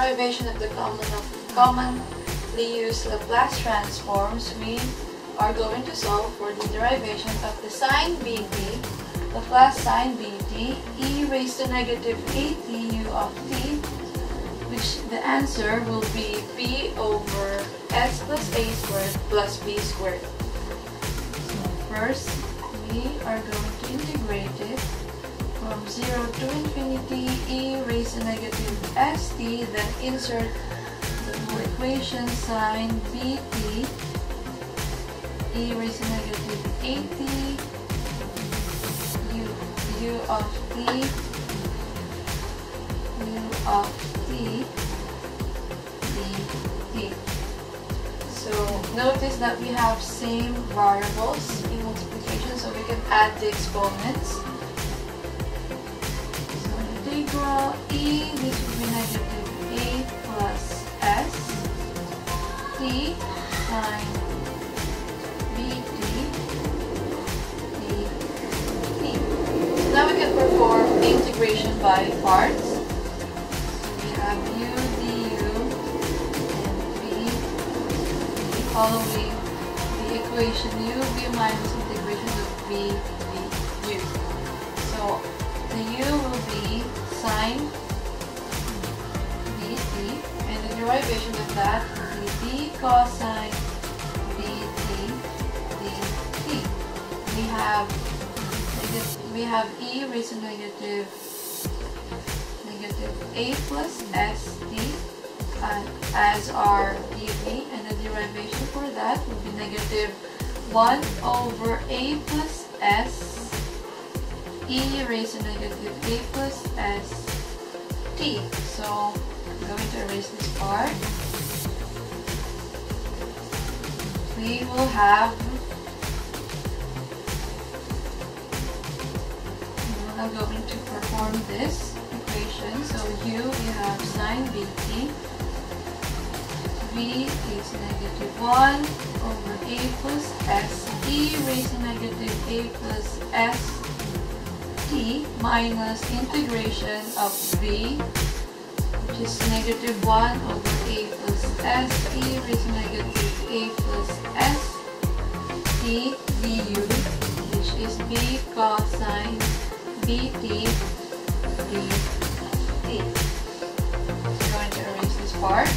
derivation of the commonly used Laplace transforms, we are going to solve for the derivation of the sine bt, Laplace sine bt, e raised to negative 8t u of t, which the answer will be p over s plus a squared plus b squared. So first, we are going to integrate it from 0 to infinity e raised to negative st, then insert the new equation sine bt e raised to negative 8t u of t dt. So notice that we have same variables in multiplication, so we can add the exponents. So integral e, this will be negative 8 plus s t sine bt dt. So now we can perform the integration by parts. So we have u du and v following the equation u minus integration of v du. So the u will be sine bt, and the derivation of that will be d cosine bt dt. We have e raised to negative a plus st as our dv, and the derivation for that will be negative 1 over a plus s e raised to negative a plus s t. So I'm going to erase this part. We will have, I'm going to perform this equation. So u, we have sine bt, v is negative 1 over a plus s e raised to negative a plus s t minus integration of v, which is negative 1 over a plus s e raised to negative a plus s t du, which is b cosine bt dt. I'm going to erase this part.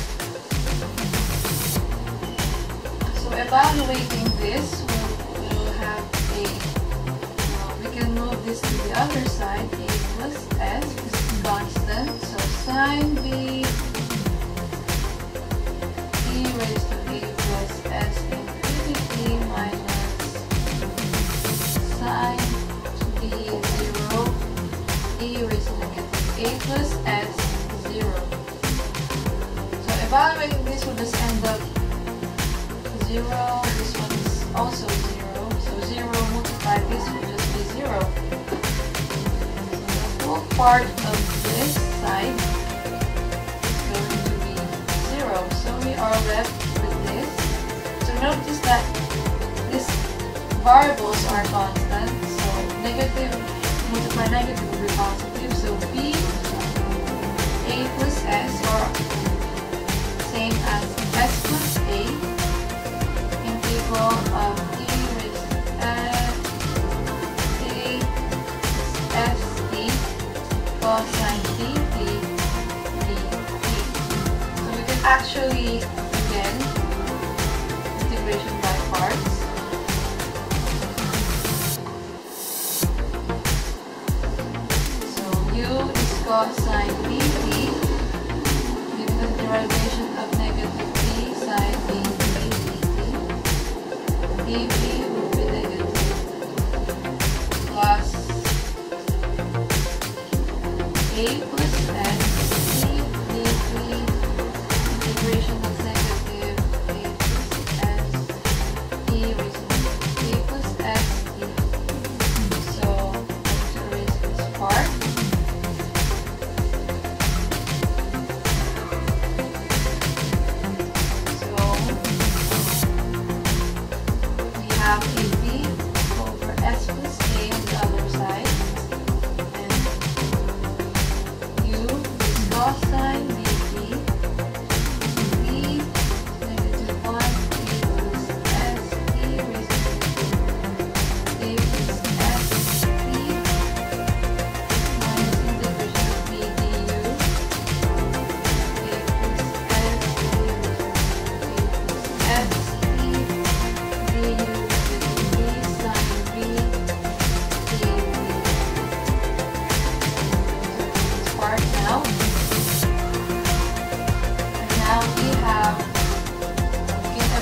So evaluating this, we'll have a, we can move this to the other side, a plus s, this is constant, so sine b e raised to a plus s infinity minus sine b 0 e raised to negative a plus s 0. So evaluating this will just end up 0, this one is also 0, so 0 multiplied this will just be 0. So the full part of this side is going to be 0, so we are left with this. So notice that these variables are constant, so negative multiply negative will be positive, so b a plus s, or same as s plus a, integral of e raised to a st cosine dt dt. So we can actually, again, integration by parts. So u is cosine bt, given the derivation of negative b sine bt dt. dv will be negative plus a plus s t dv, integration of negative a plus s e raised to a plus s t. So let's erase this part.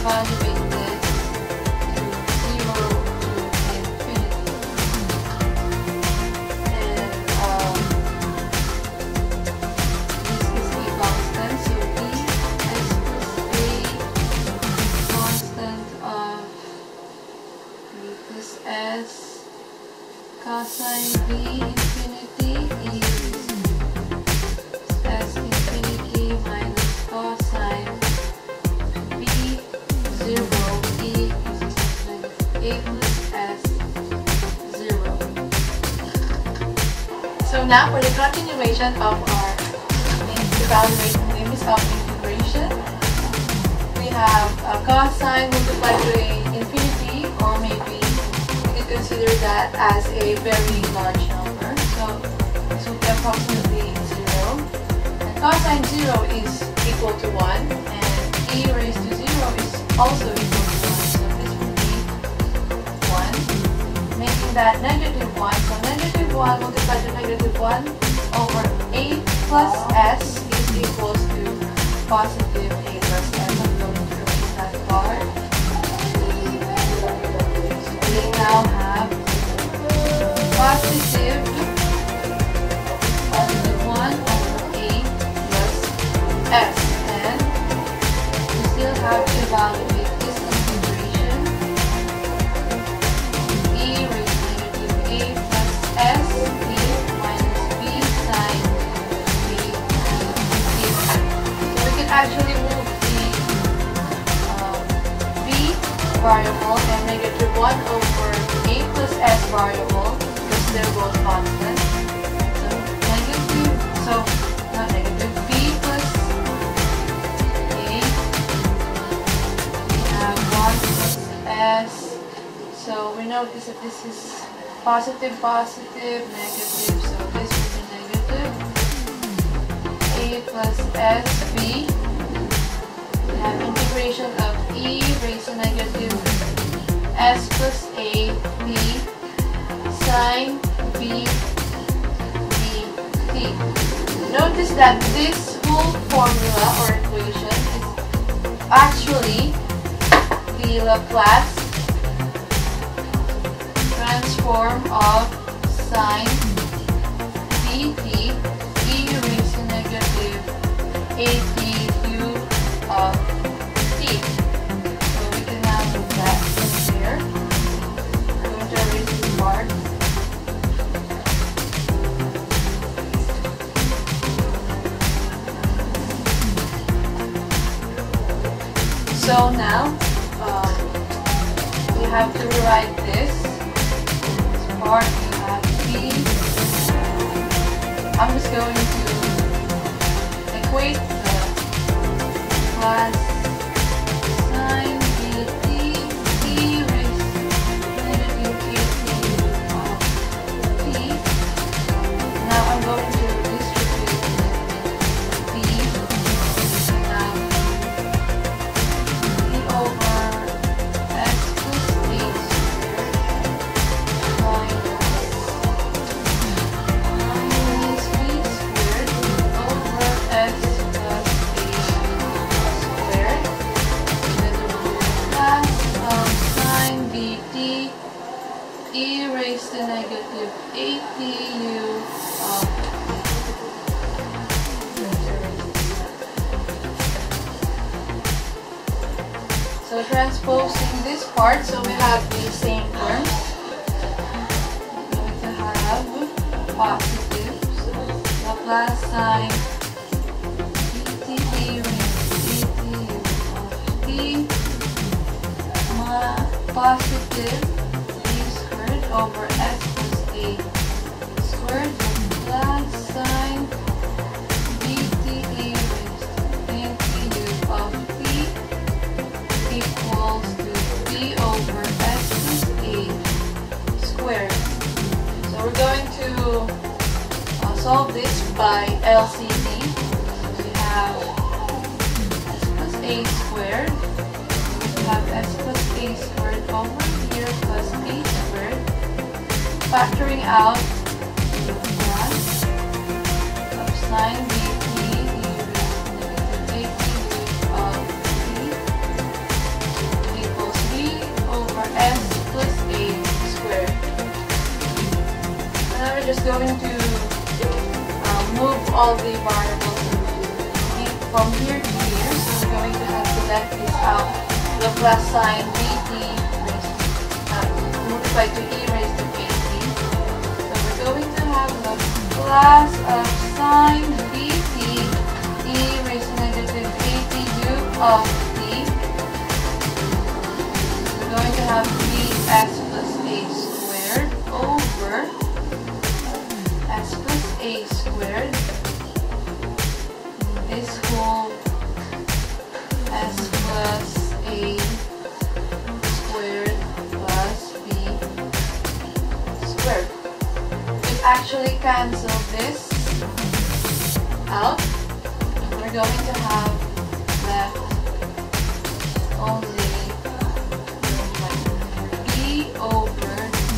evaluate this to 0 to infinity. And this is a constant, so b s plus a constant of b plus s cosine b infinity is s infinity minus cosine b 0 e is a plus s 0. So now for the continuation of our evaluating limits of integration, we have a cosine multiplied to a infinity, or maybe we can consider that as a very large number. So this will be approximately 0. And cosine 0 is equal to 1, and e raised to 0 is also equal to 1. So this will be 1, making that negative 1. So negative 1 multiplied to negative 1 over a plus s is equals to positive a plus s. I'm going to erase that part. So we now have positive 1 over a plus s, and we still have to evaluate this integration. E raised to negative a plus s b minus b sine b d. So we can actually move the b variable and negative 1 over a plus s variable, because they're both constant. So not negative, b plus a, we have 1 plus s. So we notice that this is positive, positive, negative, so this will be negative. A plus s b. We have integration of e raised to negative s plus a b sine b d t. Notice that this whole formula or equation is actually the Laplace transform of sine dt e raised to negative at u of t. So we can now move that in here. I'm going to erase this part. So now we have to rewrite this part. We have b. I'm just going to equate the plus sine dt e raised to negative at of t. Now I'm going to distribute b. Now over s plus a squared minus b squared over s plus a squared, and then we'll do plus of sine dt e raised to negative atu of So transposing this part, so we have the same terms. We're going to have positive, so Laplace sine dt e raised to atu of t, positive b squared over s plus a squared plus sine dt e raised to of t equals to b over s plus a squared. So we're going to solve this by LCD. So we have s plus a squared. We have s plus a squared over here plus b squared. Factoring out the plus of sine dt e raised to negative of t all the variables from here to here. So we're going to have to let this out. Laplace sine dt multiplied to e raised to at. So we're going to have Laplace of sine dt e raised to negative at u of t. We're going to have 3s plus a squared over s plus a squared. This whole s plus a squared plus b squared. We actually cancel this out. We're going to have left only b over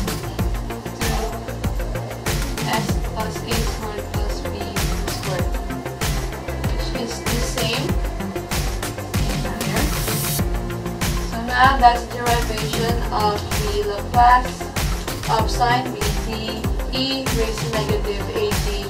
2s plus a squared plus b squared, which is the same in here. So now that's derivation of the Laplace of sine bt e raised to negative at